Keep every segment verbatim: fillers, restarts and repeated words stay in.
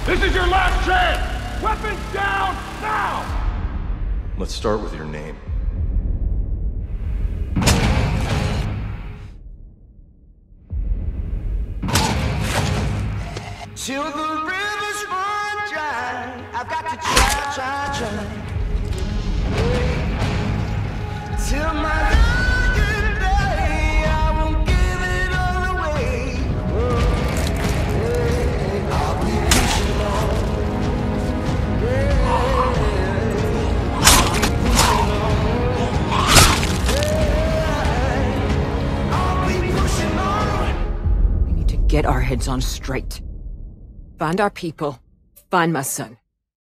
This is your last chance! Weapons down, now! Let's start with your name. Till the rivers run dry, I've got to try, try, try. Till my dying day, I won't give it all away. I'll be pushing on. I'll be pushing on. We need to get our heads on straight. Find our people. Find my son.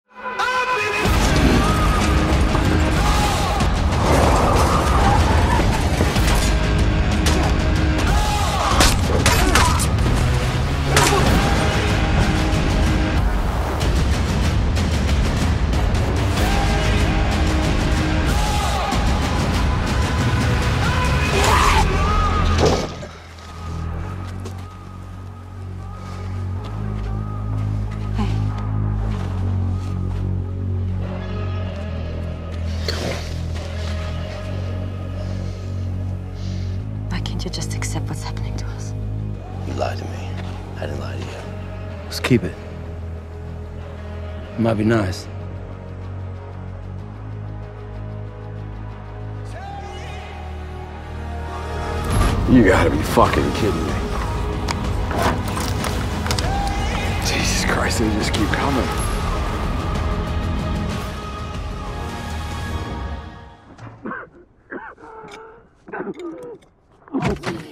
Why can't you just accept what's happening to us? You lied to me. I didn't lie to you. Let's keep it. It might be nice. You gotta be fucking kidding me. Jesus Christ, they just keep coming.